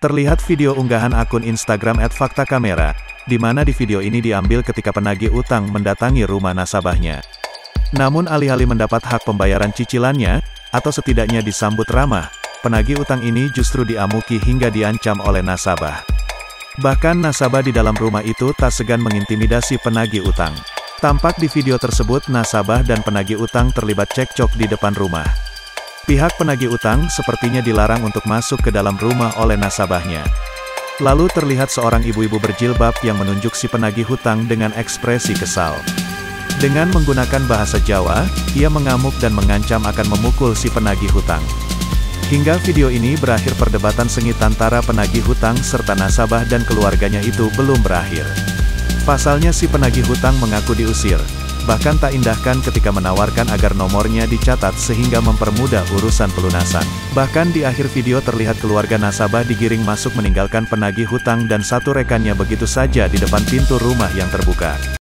Terlihat video unggahan akun Instagram @faktakamera, di mana di video ini diambil ketika penagih utang mendatangi rumah nasabahnya. Namun alih-alih mendapat hak pembayaran cicilannya, atau setidaknya disambut ramah, penagih utang ini justru diamuki hingga diancam oleh nasabah. Bahkan nasabah di dalam rumah itu tak segan mengintimidasi penagih utang. Tampak di video tersebut nasabah dan penagih utang terlibat cekcok di depan rumah. Pihak penagih utang sepertinya dilarang untuk masuk ke dalam rumah oleh nasabahnya. Lalu terlihat seorang ibu-ibu berjilbab yang menunjuk si penagih hutang dengan ekspresi kesal. Dengan menggunakan bahasa Jawa, ia mengamuk dan mengancam akan memukul si penagih hutang. Hingga video ini berakhir, perdebatan sengit antara penagih hutang serta nasabah dan keluarganya itu belum berakhir. Pasalnya si penagih hutang mengaku diusir, bahkan tak indahkan ketika menawarkan agar nomornya dicatat sehingga mempermudah urusan pelunasan. Bahkan di akhir video terlihat keluarga nasabah digiring masuk meninggalkan penagih hutang dan satu rekannya begitu saja di depan pintu rumah yang terbuka.